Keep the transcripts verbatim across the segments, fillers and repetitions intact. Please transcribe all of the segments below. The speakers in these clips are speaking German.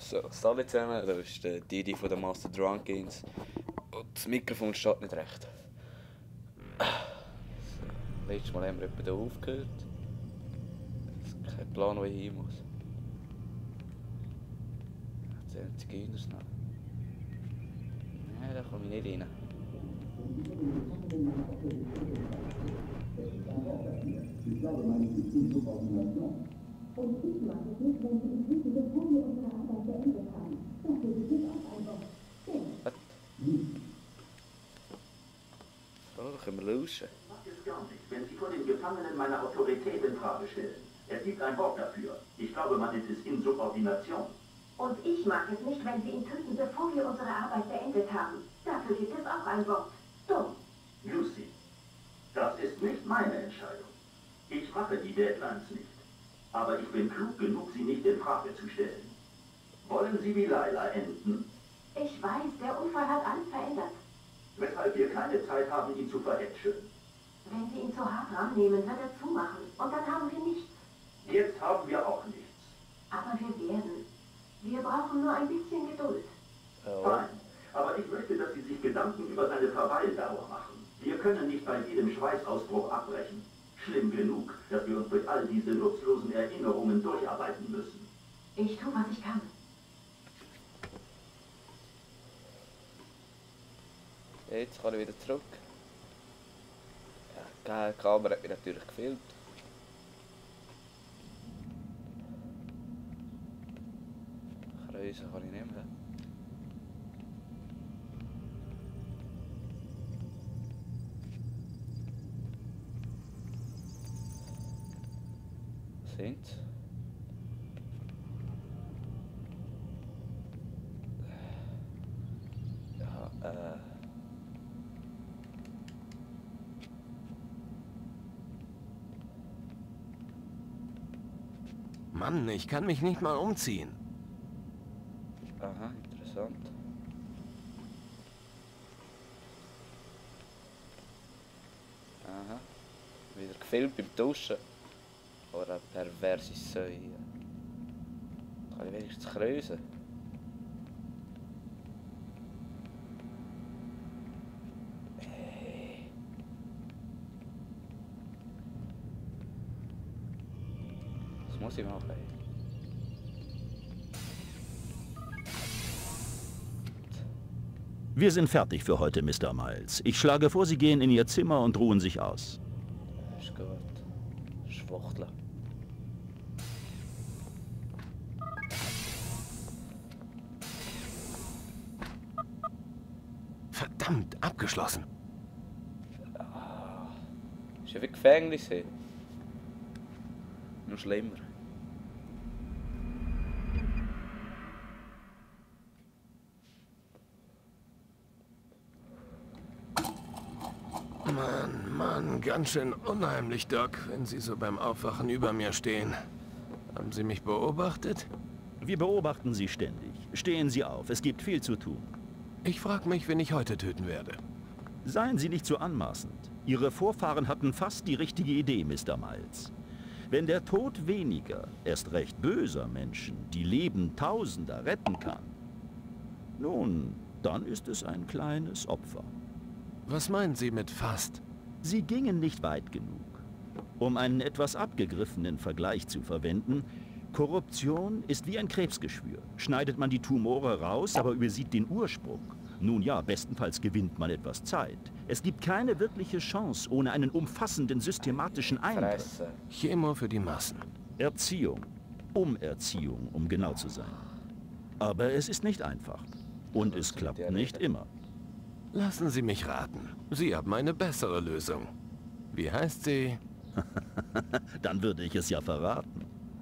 So, hallo zusammen, das ist der Didi von der Master Drunk Games. Und das Mikrofon steht nicht recht. So, letztes Mal haben wir etwa hier aufgehört. Es ist kein Plan, wo ich hin muss. Jetzt sind die Zigeuners noch. Nein, da komme ich nicht rein. Ich glaube, meine Beziehung und ich mache es nicht, wenn Sie inzwischen, bevor wir unsere Arbeit beendet haben. Dafür gibt es auch ein Wort. Was? So, da können wir lauschen. Macht es gar nicht, wenn Sie vor den Gefangenen meine Autorität in Frage stellen. Es gibt ein Wort dafür. Ich glaube, man nennt es Insubordination. Und ich mag es nicht, wenn Sie ihn töten, bevor wir unsere Arbeit beendet haben. Dafür gibt es auch ein Wort. Dumm. Lucy, das ist nicht meine Entscheidung. Ich mache die Deadlines nicht. Aber ich bin klug genug, sie nicht in Frage zu stellen. Wollen Sie wie Laila enden? Ich weiß, der Unfall hat alles verändert. Weshalb wir keine Zeit haben, ihn zu verhätscheln. Wenn Sie ihn zu hart rannehmen, wird er zumachen. Und dann haben wir nichts. Jetzt haben wir auch nichts. Aber wir werden. Wir brauchen nur ein bisschen Geduld. Oh. Fein. Aber ich möchte, dass Sie sich Gedanken über seine Verweildauer machen. Wir können nicht bei jedem Schweißausbruch abbrechen. Schlimm genug, dass wir uns durch all diese nutzlosen Erinnerungen durcharbeiten müssen. Ich tue, was ich kann. Jetzt kann ich wieder zurück. Ja, die Kamera hat mich natürlich gefilmt. Kreuzen kann ich nicht mehr. Sind. Ja, äh. Mann, ich kann mich nicht mal umziehen. Aha, interessant. Aha. Wieder gefilmt beim Duschen. Oder eine perverse Säue. Kann ich wenigstens kreuzen? Hey. Was muss ich machen? Wir sind fertig für heute, Mister Miles. Ich schlage vor, Sie gehen in Ihr Zimmer und ruhen sich aus. Ist gut. Schwuchteln. Verdammt, abgeschlossen. Ah, ist ja wie Gefängnis hier. Noch schlimmer. Mann, Mann, ganz schön unheimlich, Doc, wenn Sie so beim Aufwachen über mir stehen. Haben Sie mich beobachtet? Wir beobachten Sie ständig. Stehen Sie auf, es gibt viel zu tun. Ich frage mich, wen ich heute töten werde. Seien Sie nicht so anmaßend. Ihre Vorfahren hatten fast die richtige Idee, Mister Miles. Wenn der Tod weniger, erst recht böser Menschen, die Leben Tausender retten kann, nun, dann ist es ein kleines Opfer. Was meinen Sie mit fast? Sie gingen nicht weit genug. Um einen etwas abgegriffenen Vergleich zu verwenden, Korruption ist wie ein Krebsgeschwür. Schneidet man die Tumore raus, aber übersieht den Ursprung. Nun ja, bestenfalls gewinnt man etwas Zeit. Es gibt keine wirkliche Chance ohne einen umfassenden systematischen Eingriff. Fresse. Chemo für die Massen. Erziehung. Umerziehung, um genau zu sein. Aber es ist nicht einfach. Und es klappt nicht immer. Lassen Sie mich raten. Sie haben eine bessere Lösung. Wie heißt sie? Dann würde ich es ja verraten.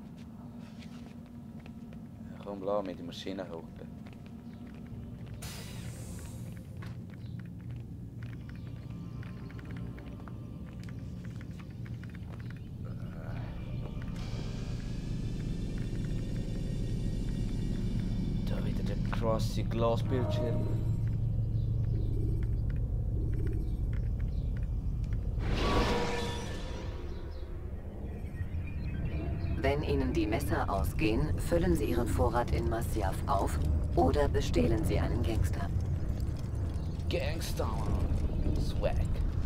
Komm, lass mich die Maschine hocken. Da wieder der krasse Glasbildschirm. Wenn Ihnen die Messer ausgehen, füllen Sie Ihren Vorrat in Masyaf auf oder bestehlen Sie einen Gangster. Gangster. Swag.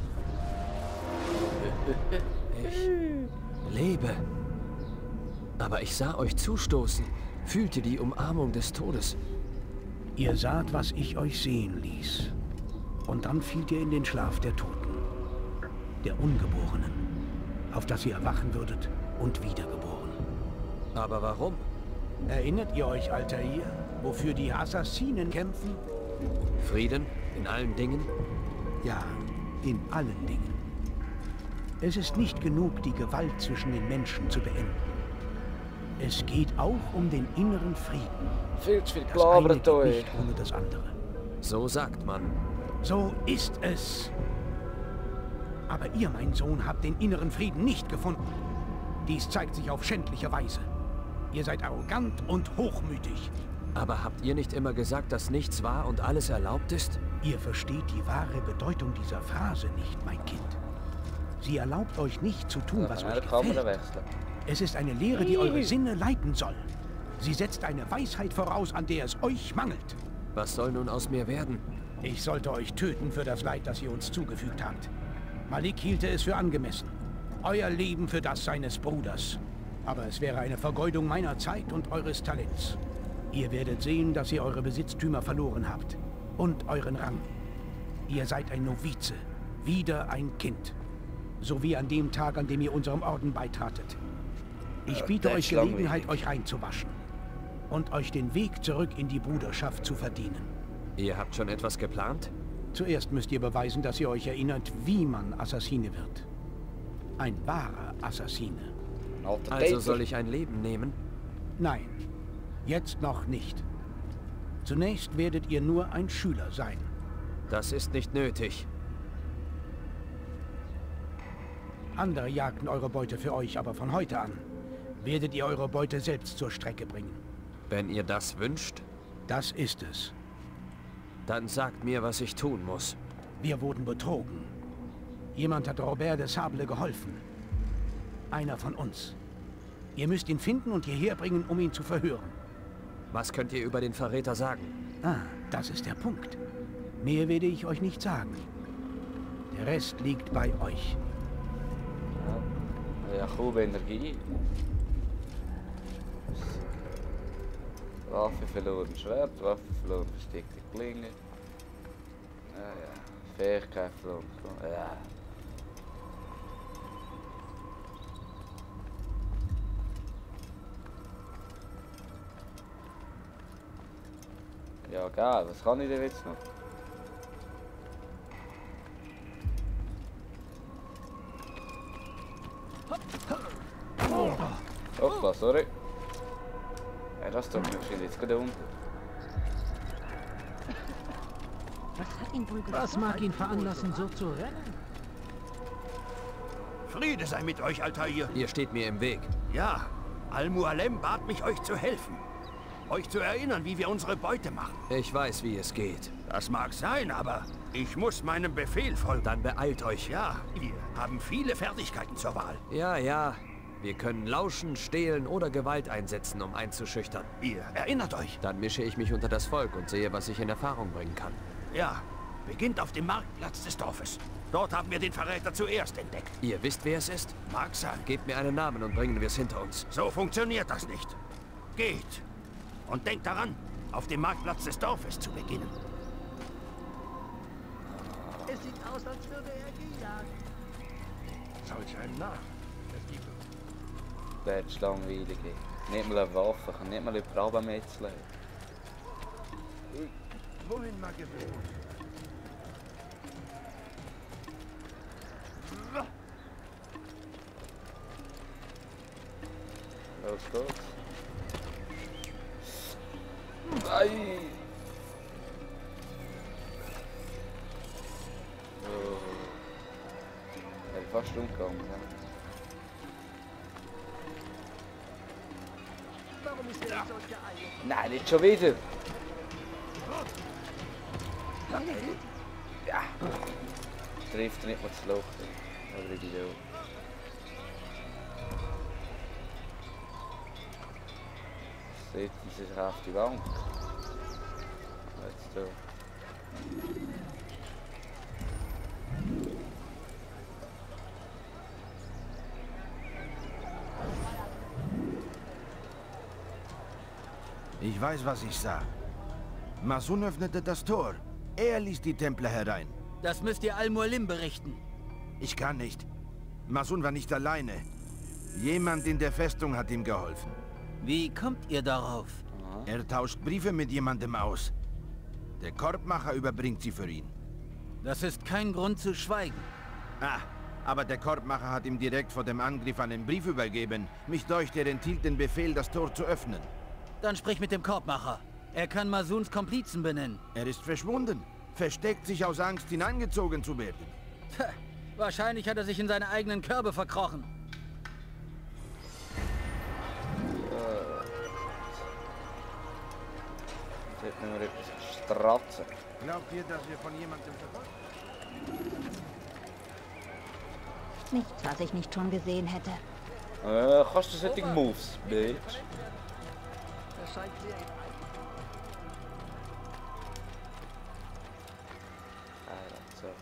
Ich lebe. Aber ich sah euch zustoßen, fühlte die Umarmung des Todes. Ihr saht, was ich euch sehen ließ. Und dann fielt ihr in den Schlaf der Toten, der Ungeborenen, auf das ihr erwachen würdet und wiedergeboren. Aber warum? Erinnert ihr euch, Altair, wofür die Assassinen kämpfen? Frieden in allen Dingen? Ja, in allen Dingen. Es ist nicht genug, die Gewalt zwischen den Menschen zu beenden. Es geht auch um den inneren Frieden. Viel zu viel Das eine gelabert geht euch. nicht ohne das andere. So sagt man. So ist es. Aber ihr, mein Sohn, habt den inneren Frieden nicht gefunden. Dies zeigt sich auf schändliche Weise. Ihr seid arrogant und hochmütig. Aber habt ihr nicht immer gesagt, dass nichts wahr und alles erlaubt ist? Ihr versteht die wahre Bedeutung dieser Phrase nicht, mein Kind. Sie erlaubt euch nicht zu tun, was euch gefällt. Es ist eine Lehre, die eure Sinne leiten soll. Sie setzt eine Weisheit voraus, an der es euch mangelt. Was soll nun aus mir werden? Ich sollte euch töten für das Leid, das ihr uns zugefügt habt. Malik hielte es für angemessen. Euer Leben für das seines Bruders. Aber es wäre eine Vergeudung meiner Zeit und eures Talents. Ihr werdet sehen, dass ihr eure Besitztümer verloren habt. Und euren Rang. Ihr seid ein Novize. Wieder ein Kind. So wie an dem Tag, an dem ihr unserem Orden beitratet. Ich biete euch Gelegenheit, euch reinzuwaschen. Und euch den Weg zurück in die Bruderschaft zu verdienen. Ihr habt schon etwas geplant? Zuerst müsst ihr beweisen, dass ihr euch erinnert, wie man Assassine wird. Ein wahrer Assassine. Also soll ich ein Leben nehmen? Nein, jetzt noch nicht. Zunächst werdet ihr nur ein Schüler sein. Das ist nicht nötig. Andere jagten eure Beute für euch, aber von heute an werdet ihr eure Beute selbst zur Strecke bringen. Wenn ihr das wünscht? Das ist es. Dann sagt mir, was ich tun muss. Wir wurden betrogen. Jemand hat Robert de Sable geholfen. Einer von uns. Ihr müsst ihn finden und hierher bringen, um ihn zu verhören. Was könnt ihr über den Verräter sagen? Ah, das ist der Punkt. Mehr werde ich euch nicht sagen. Der Rest liegt bei euch. Ja, kaum Energie. Waffe verloren, Schwert, Waffe verloren, versteckte Klinge. Ja, ja. Fähigkeit verloren. Ja. Ja, geil, was kann ich denn jetzt noch? Hoppla, sorry. Ja, das tut mir wahrscheinlich jetzt gerade unten. Was mag ihn veranlassen, so zu rennen? Friede sei mit euch, Altair. Ihr steht mir im Weg. Ja, Al-Mualem bat mich, euch zu helfen. Euch zu erinnern, wie wir unsere Beute machen. Ich weiß, wie es geht. Das mag sein, aber ich muss meinem Befehl folgen. Dann beeilt euch. Ja, wir haben viele Fertigkeiten zur Wahl. Ja, ja. Wir können lauschen, stehlen oder Gewalt einsetzen, um einzuschüchtern. Ihr erinnert euch. Dann mische ich mich unter das Volk und sehe, was ich in Erfahrung bringen kann. Ja, beginnt auf dem Marktplatz des Dorfes. Dort haben wir den Verräter zuerst entdeckt. Ihr wisst, wer es ist? Mag sein. Gebt mir einen Namen und bringen wir es hinter uns. So funktioniert das nicht. Geht. Und denkt daran, auf dem Marktplatz des Dorfes zu beginnen. Es sieht aus, als würde er gejagt. Solch ein Narr. Das ist langweilig. Nicht mal eine Waffe, kann nicht mal eine Probe metzeln. Wohin mag ihr gehen? Los geht's. Nein! Oh. Er ist fast umgegangen. Ja. Warum ist er ja. solch geeilt? Nein, nicht schon wieder! Ja! Trifft nicht mal das Loch. Aber ich auch. Dort ist es auf die Bank. Jetzt da. Ich weiß, was ich sah. Masun öffnete das Tor. Er ließ die Templer herein. Das müsst ihr Al-Mualim berichten. Ich kann nicht. Masun war nicht alleine. Jemand in der Festung hat ihm geholfen. Wie kommt ihr darauf? Er tauscht Briefe mit jemandem aus. Der Korbmacher überbringt sie für ihn. Das ist kein Grund zu schweigen. Ah, aber der Korbmacher hat ihm direkt vor dem Angriff einen Brief übergeben. Mich deucht, er enthielt den Befehl, das Tor zu öffnen. Dann sprich mit dem Korbmacher. Er kann Masuns Komplizen benennen. Er ist verschwunden. Versteckt sich aus Angst, hineingezogen zu werden. Tja, wahrscheinlich hat er sich in seine eigenen Körbe verkrochen. Jetzt müssen wir etwas stratzen. Glaubt ihr, dass wir von jemandem verfolgt? Nichts, was ich nicht schon gesehen hätte. Äh, kannst du solche Moves, Bitch? Das scheint sehr... Ah, so.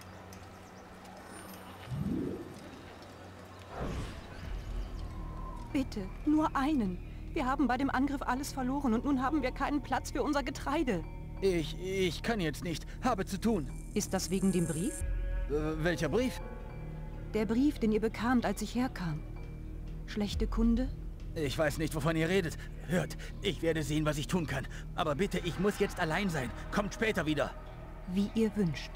Bitte, nur einen. Wir haben bei dem Angriff alles verloren und nun haben wir keinen Platz für unser Getreide. Ich, ich kann jetzt nicht. Habe zu tun. Ist das wegen dem Brief? Äh, welcher Brief? Der Brief, den ihr bekamt, als ich herkam. Schlechte Kunde? Ich weiß nicht, wovon ihr redet. Hört, ich werde sehen, was ich tun kann. Aber bitte, ich muss jetzt allein sein. Kommt später wieder. Wie ihr wünscht.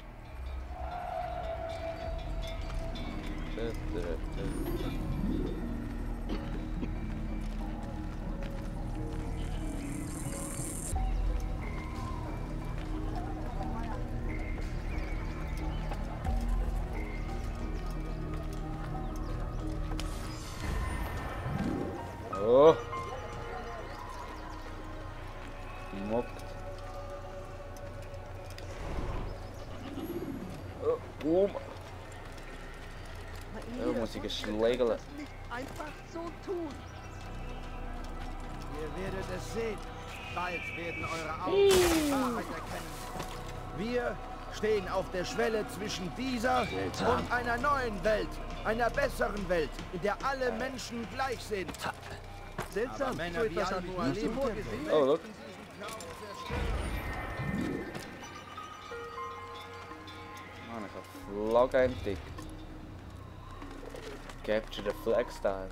Oh. Mockt. Oh, oh. Oh, muss ich geschlägeln. Nicht einfach so tun. Ihr werdet es sehen. Bald werden eure Augen die Wahrheit erkennen. Wir stehen auf der Schwelle zwischen dieser und einer neuen Welt. Einer besseren Welt, in der alle Menschen gleich sind. Seltsam, Aber Männer so wie etwas habe ich nicht Al-Mualim vorgesehen. Oh, look. Mann, ich habe Flagge entdeckt. Capture the Flag Style.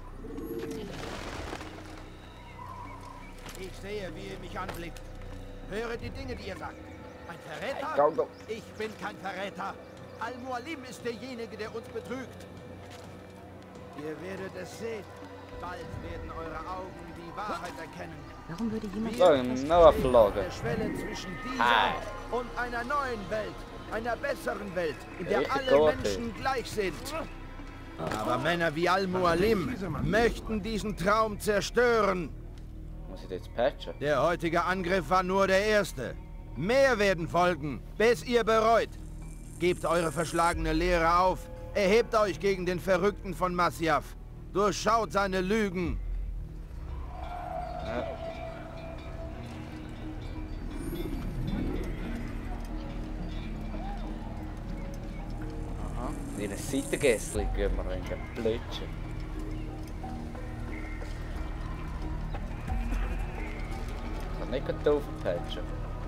Ich sehe, wie ihr mich anblickt. Höre die Dinge, die ihr sagt. Ein Verräter? Go, go. Ich bin kein Verräter. Al-Mualim ist derjenige, der uns betrügt. Ihr werdet es sehen. Bald werden eure Augen die Wahrheit erkennen. Warum würde jemand... So, eine Flagge. Der Schwelle zwischen dieser Hi. und einer neuen Welt. Einer besseren Welt, in der Richtig alle gut, Menschen gleich sind. Aber Männer wie Al-Mualim möchten diesen Traum zerstören. Muss ich jetzt patchen? Der heutige Angriff war nur der erste. Mehr werden folgen, bis ihr bereut. Gebt eure verschlagene Lehre auf. Erhebt euch gegen den Verrückten von Masyaf. Durchschaut seine Lügen. Ja. Aha, wie ein Seitengässli gehen wir in den Blödchen. Ich kann nicht drauf patchen.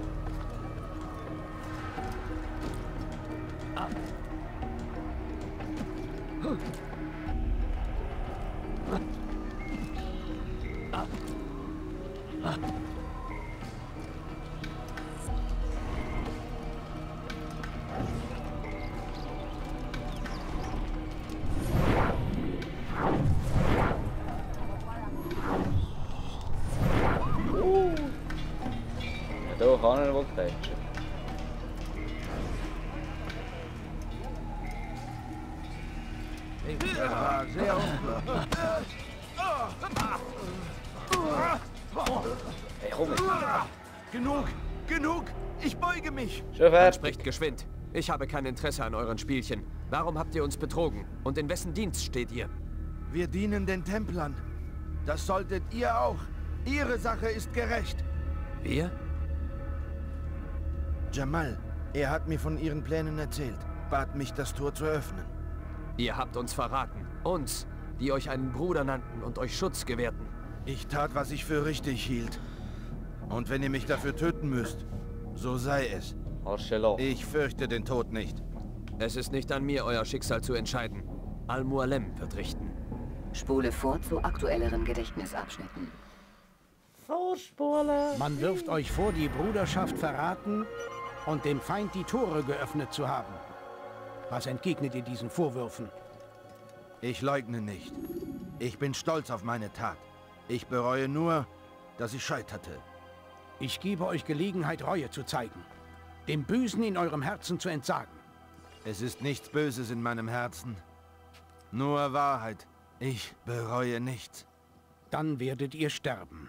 Ja, da kann er wohl patchen. Ja, sehr Hey, komm jetzt. Genug! Genug! Ich beuge mich! Schon Dann fertig. sprecht geschwind. Ich habe kein Interesse an euren Spielchen. Warum habt ihr uns betrogen? Und in wessen Dienst steht ihr? Wir dienen den Templern. Das solltet ihr auch. Ihre Sache ist gerecht. Wir? Jamal, er hat mir von Ihren Plänen erzählt, bat mich, das Tor zu öffnen. Ihr habt uns verraten. Uns, die euch einen Bruder nannten und euch Schutz gewährten. Ich tat, was ich für richtig hielt. Und wenn ihr mich dafür töten müsst, so sei es. Ich fürchte den Tod nicht. Es ist nicht an mir, euer Schicksal zu entscheiden. Al-Mualem wird richten. Spule vor zu aktuelleren Gedächtnisabschnitten. Vorspule. Man wirft euch vor, die Bruderschaft verraten und dem Feind die Tore geöffnet zu haben. Was entgegnet ihr diesen Vorwürfen? Ich leugne nicht. Ich bin stolz auf meine Tat. Ich bereue nur, dass ich scheiterte. Ich gebe euch Gelegenheit, Reue zu zeigen. Dem Bösen in eurem Herzen zu entsagen. Es ist nichts Böses in meinem Herzen. Nur Wahrheit. Ich bereue nichts. Dann werdet ihr sterben.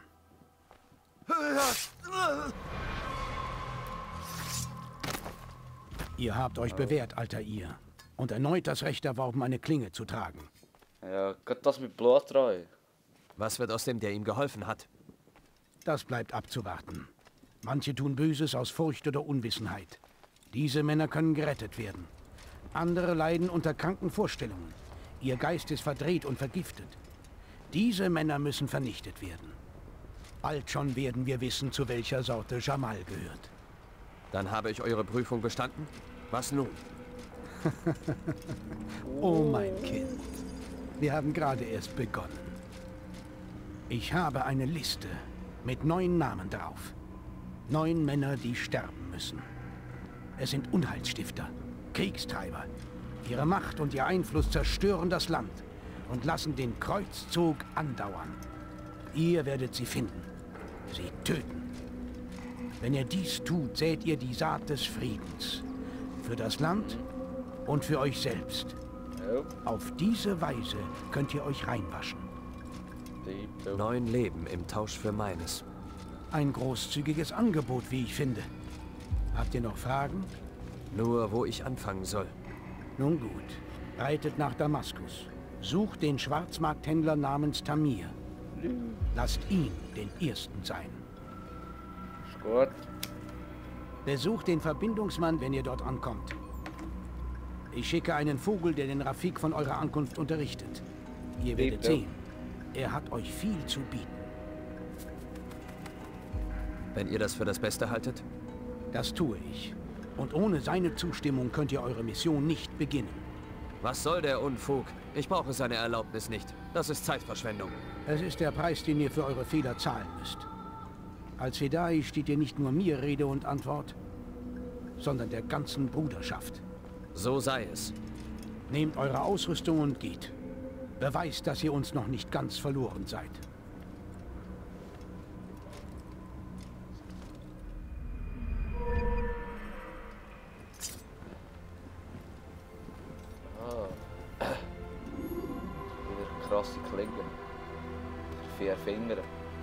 Ihr habt euch bewährt, alter ihr. Und erneut das Recht erworben, eine Klinge zu tragen. Ja, geht das mit Bluttreue? Was wird aus dem, der ihm geholfen hat? Das bleibt abzuwarten. Manche tun Böses aus Furcht oder Unwissenheit. Diese Männer können gerettet werden. Andere leiden unter kranken Vorstellungen. Ihr Geist ist verdreht und vergiftet. Diese Männer müssen vernichtet werden. Bald schon werden wir wissen, zu welcher Sorte Jamal gehört. Dann habe ich eure Prüfung bestanden? Was nun? Oh mein Kind, wir haben gerade erst begonnen. Ich habe eine Liste mit neun Namen drauf. Neun Männer, die sterben müssen. Es sind Unheilsstifter, Kriegstreiber. Ihre Macht und ihr Einfluss zerstören das Land und lassen den Kreuzzug andauern. Ihr werdet sie finden, sie töten. Wenn ihr dies tut, sät ihr die Saat des Friedens. Für das Land und für euch selbst. Auf diese Weise könnt ihr euch reinwaschen. Neun Leben im Tausch für meines. Ein großzügiges Angebot, wie ich finde. Habt ihr noch Fragen? Nur, wo ich anfangen soll. Nun gut. Reitet nach Damaskus. Sucht den Schwarzmarkthändler namens Tamir. Lasst ihn den Ersten sein. Ist gut. Besucht den Verbindungsmann, wenn ihr dort ankommt. Ich schicke einen Vogel, der den Rafik von eurer Ankunft unterrichtet. Ihr werdet sehen, er hat euch viel zu bieten. Wenn ihr das für das Beste haltet? Das tue ich. Und ohne seine Zustimmung könnt ihr eure Mission nicht beginnen. Was soll der Unfug? Ich brauche seine Erlaubnis nicht. Das ist Zeitverschwendung. Es ist der Preis, den ihr für eure Fehler zahlen müsst. Als Fedai steht ihr nicht nur mir Rede und Antwort, sondern der ganzen Bruderschaft. So sei es. Nehmt eure Ausrüstung und geht. Beweist, dass ihr uns noch nicht ganz verloren seid. Krasse Klingen. Vier Finger.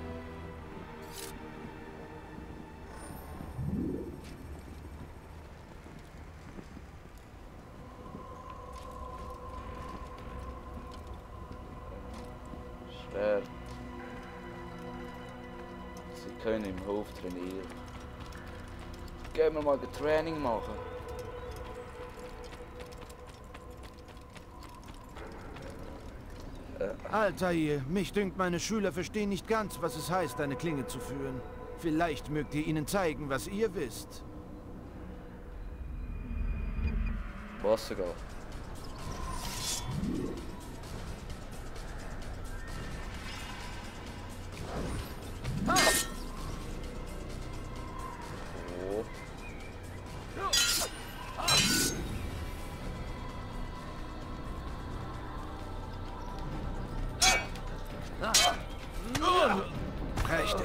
Schwer. Sie können im Hof trainieren. Gehen wir mal ein Training machen. Altair, mich dünkt, meine Schüler verstehen nicht ganz, was es heißt, eine Klinge zu führen. Vielleicht mögt ihr ihnen zeigen, was ihr wisst. Wasser gehen. Oh. Prächtig.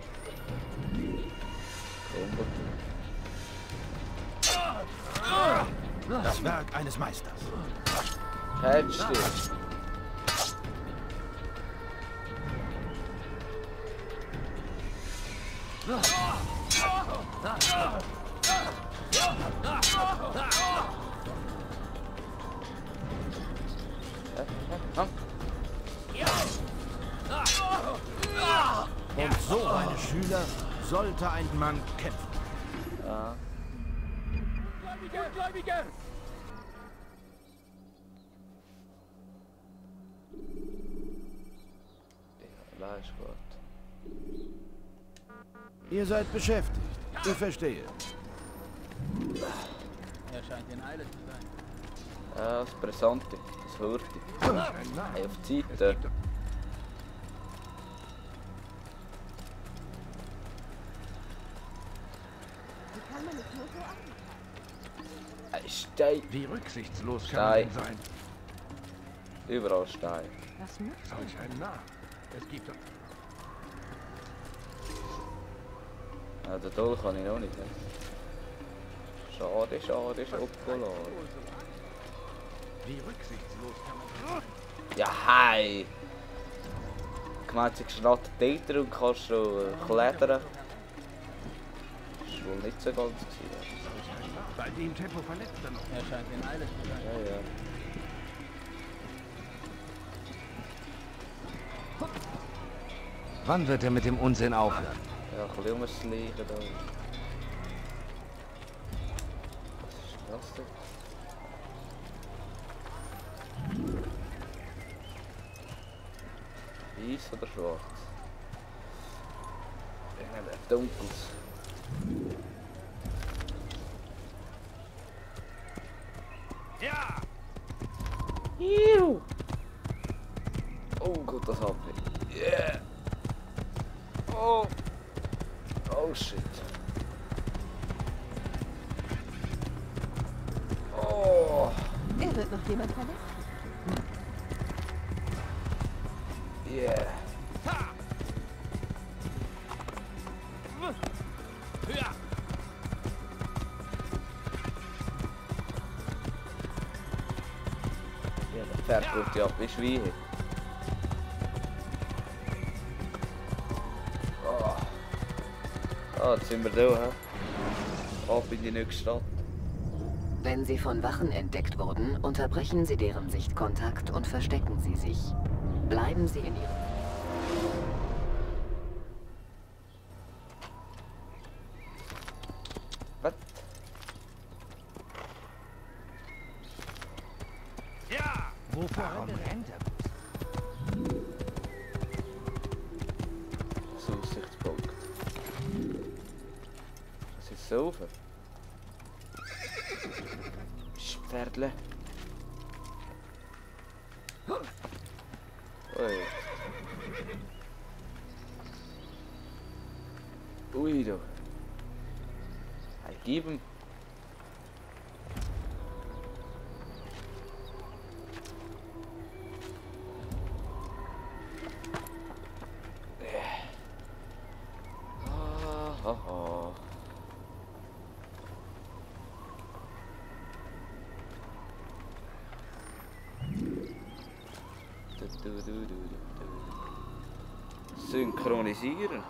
Das Werk eines Meisters. Hältst du? Und so eine Schüler sollte ein Mann kämpfen. Ja. Gläubige, Gläubige! Ja, ist gut. Ihr seid beschäftigt. Ich verstehe. Er scheint in Eile zu sein. Ja, das Brisante, das hört ich. Hey, auf die Seite. Ein Stein. Wie rücksichtslos kann Stein. man sein? Überall Stein. Was nützt Solch ein Narr. Es gibt doch... Ja, den Dolch kann ich noch nicht. Ne? Schade, schade, Schokolade. Wie rücksichtslos kann man sein? Ja, hi! Gemeint, sie geschnattet Täter und kannst schon äh, klettern. Das war wohl nicht so ganz gewesen. Bei dem Tempo verletzt er noch. Er scheint in Eile zu sein. Ja, ja. Wann wird er mit dem Unsinn aufhören? Ja, ein bisschen umschleichen da. Was ist das denn? Weiß oder schwarz? Ich nehme ein dunkles. Ja! Iu! Oh gut, das hab ich. Yeah! Oh! Oh shit. Oh! Er wird noch jemand verletzt. Yeah! Ja! Ja, der Pferd kommt ja ab wie Schweine. Oh. Ah, jetzt sind wir da, hä? Ab in die nächste Stadt. Wenn Sie von Wachen entdeckt wurden, unterbrechen Sie deren Sichtkontakt und verstecken Sie sich. Bleiben Sie in Ihrem... Was? Ja! Warum rennt er? Das Aussichtspunkt. Was ist so offen? Pferdle. Ui. Ui, du. Hey, gib ihm. Ah, ha, ha. Du, du, du, du, du. Synchronisieren.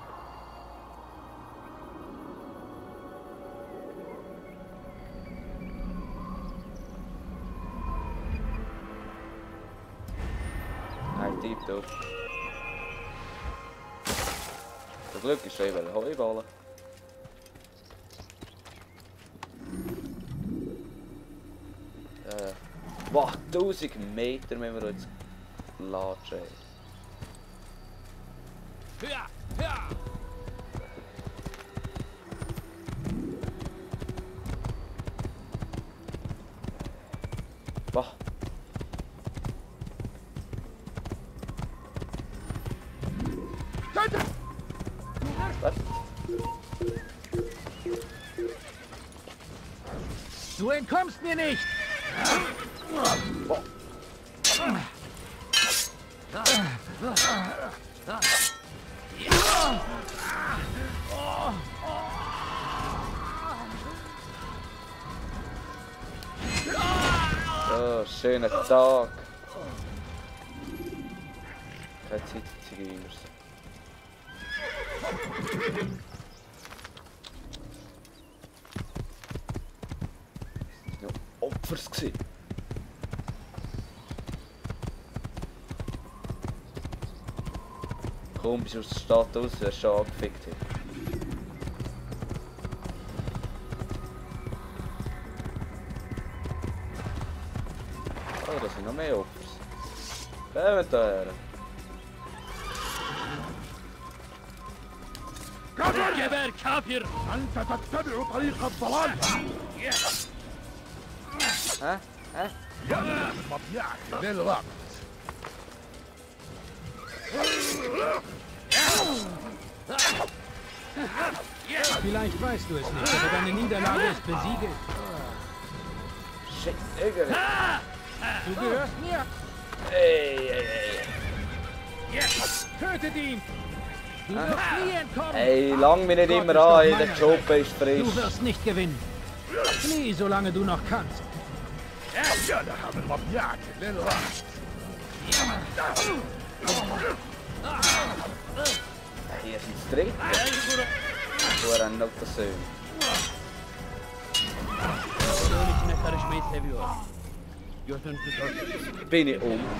Ein Typ da. Zum Glück ist er eben Heuballen. Äh, wow, tausend Meter müssen wir jetzt latschen. Ja! Ja! Bah. Was? Du entkommst mir nicht! Boah. So, schöner Tag. Keine Zeit zu gehen. Das war noch Opfers gewesen. Kaum bist du aus der Stadt raus, wirst du schon angefickt. Oh, da sind noch mehr Opfer. Kommt da her. كبر كافر أنت تتبع طريق الضلال ها ها يا مضيعك للوقت Vielleicht weißt du es nicht, aber deine Niederlage ist besiegelt. Shit, Digga. Du gehörst mir. Ey, ey, ey. Tötet ihn! Du wirst nie entkommen! Ey, lang mich nicht immer an, der Job ist frisch. Du wirst nicht gewinnen. Flieh, solange du noch kannst. Hier ist ein Strick. Wo er noch das Söhne. Bin ich um.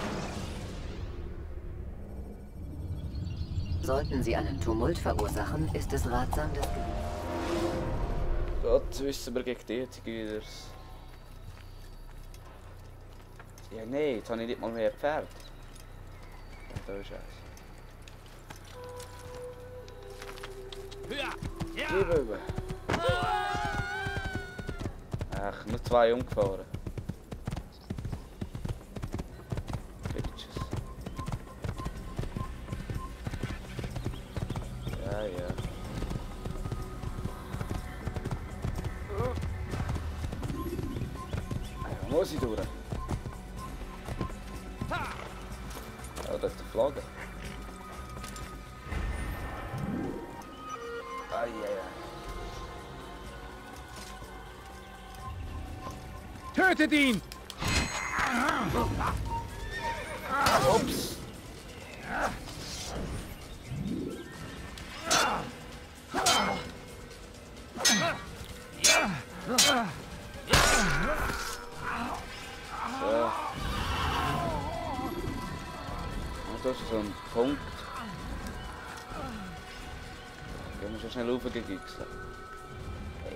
Sollten Sie einen Tumult verursachen, ist es ratsam, das Gebiet... Gott, wissen wir gegen die wieder. Ja, nein, jetzt habe ich nicht mal mehr Pferd. Ja, da ist eins. Gib rüber. Ach, nur zwei umgefahren. Bitches. Ja, ja. Ja, muss ich durch. Ja, das ist die Flagge. Ai, ai, ai. Tötet ihn! Ups. So. Das ist so ein Punkt. Gehen wir schon schnell raufgegixeln. Hey.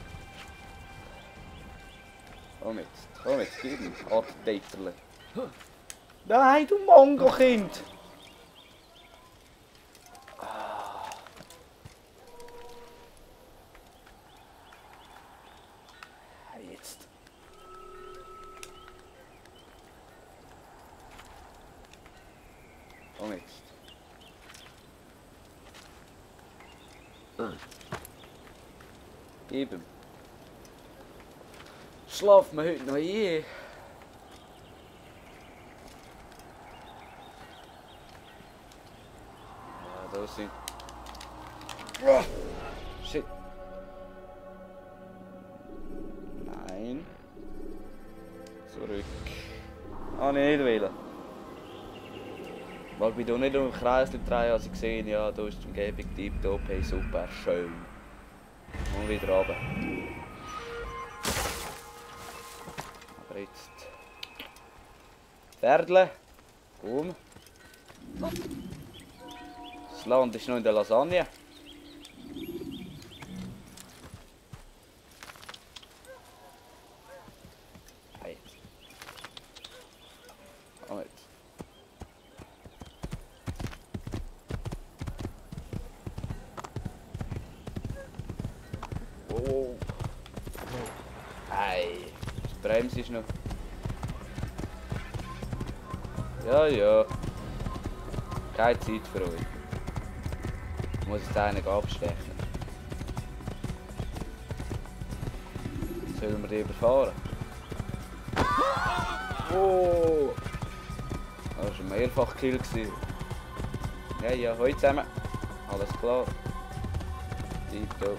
Komm jetzt, komm jetzt, gib ihm. Attentäterle. Nein, du Mongo-Kind! Ah. Jetzt. Komm jetzt. Gib ihm. Schlafen wir heute noch ein? Ja, da sind... Oh, shit. Nein. Zurück. Ah, nicht wählen. Weil ich bin nicht um den Kreis drehen, als ich gesehen ja, da ist die Umgebung tiptop, hey, super, schön. Und wieder runter. Aber jetzt... Pferdle. Komm. Das Land ist noch in der Lasagne. Hey. Oh, jetzt. Oh. Hey. Die Bremse ist noch. Ja, ja. Keine Zeit für euch. Ich muss jetzt einen abstechen. Sollen wir die überfahren? Oh! Das war ein Mehrfach-Kill. Ja, ja, heute zusammen. Alles klar. Tipptopp.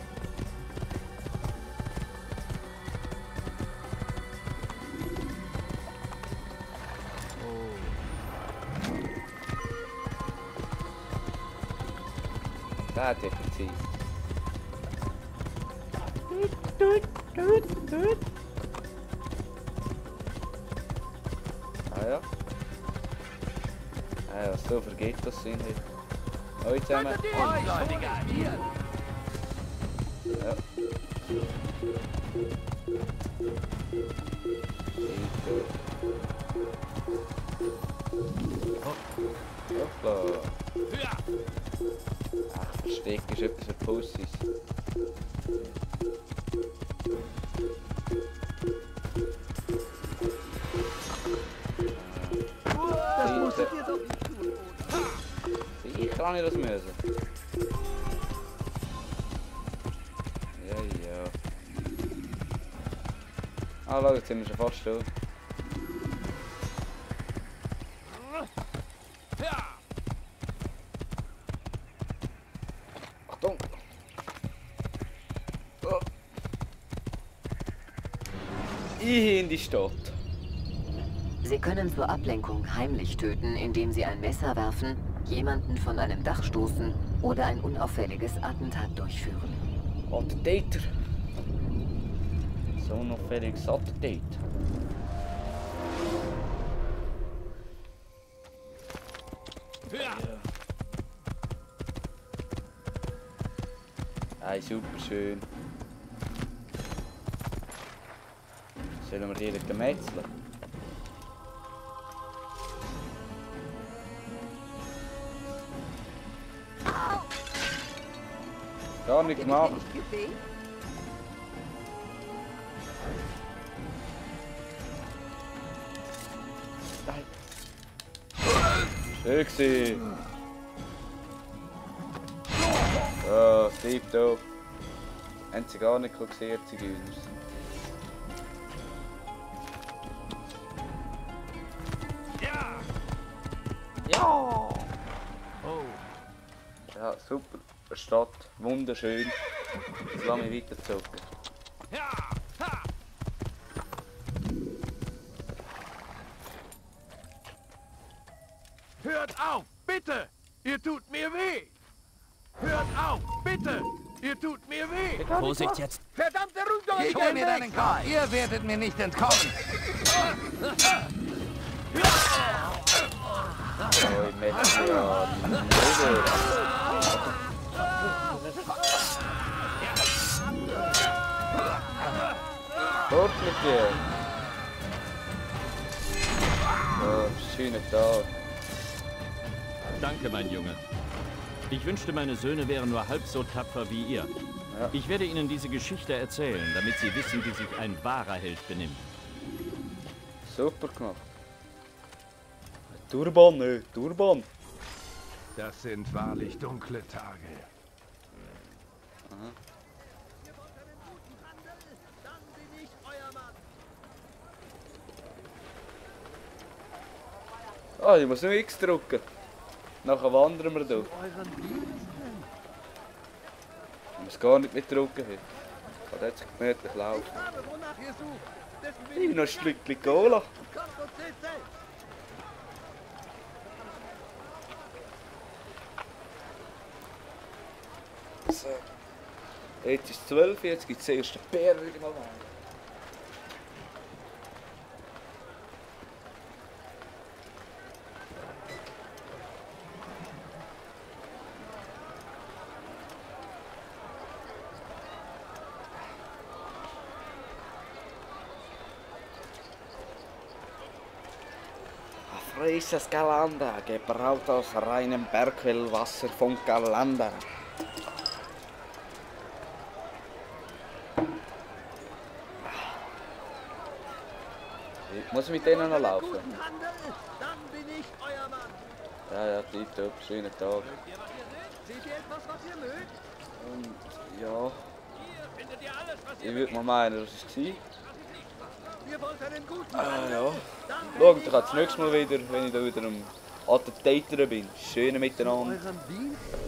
Ah, definitiv. Ah ja. Ah ja, so vergeht das sind heute. Hallo zusammen. Ungläubiger, hier! Ja. Hoppla. Ach, Versteck ist etwas für Pussys. Das musstet ihr doch nicht tun, oder? Ich kann nicht das müssen. Ja, ja. Ah, schau, jetzt sind wir schon fast still. Achtung! Oh. Ich in die Stadt. Sie können zur Ablenkung heimlich töten, indem Sie ein Messer werfen, jemanden von einem Dach stoßen oder ein unauffälliges Attentat durchführen. Attentäter. So ein unauffälliges Attentat. Ja. Hey, super schön. Sollen wir direkt gemetzeln? Gar nicht gemacht. Schön gewesen. So, Steve da. Haben sie gar nicht gesehen, sie Günners. Ja! Ja! Oh. Ja, super. Stadt, wunderschön. Jetzt lass mich weiter zocken. Ja. Ha. Hört auf, bitte! Ihr tut mir weh! Hört auf, bitte! Ihr tut mir weh! Vorsicht jetzt! Verdammte Rudolf! Ich hol mir deinen Kopf! Ihr werdet mir nicht entkommen! Oh, ich möchte ja. Fort mit dir! So, schöner Tag. Danke, mein Junge. Ich wünschte, meine Söhne wären nur halb so tapfer wie ihr. Ja. Ich werde ihnen diese Geschichte erzählen, damit sie wissen, wie sich ein wahrer Held benimmt. Super gemacht. Turban, ne? Turban. Das sind wahrlich dunkle Tage. Aha. Ah, ich muss nur X drücken. Nachher wandern wir da. Ich muss gar nicht mehr drücken. Ich kann jetzt gemütlich laufen. Ich noch ein Stückchen Cola. So. Jetzt ist es zwölf, jetzt gibt es den ersten Bär wieder mal rein. Frisches Galanda, gebraut aus reinem Bergquellwasser von Galanda. Ich muss mit denen noch laufen. Dann bin ich euer Mann. Ja, ja, tipptopp, schönen Tag. Seht ihr etwas, was ihr mögt? Und ja, ich würde mal meinen, das ist es. Ihr wollt einen guten Ah ja. Schau, dann das nächste Mal wieder, wenn ich da wieder am Attentator bin. Schön miteinander. Euren Dienst?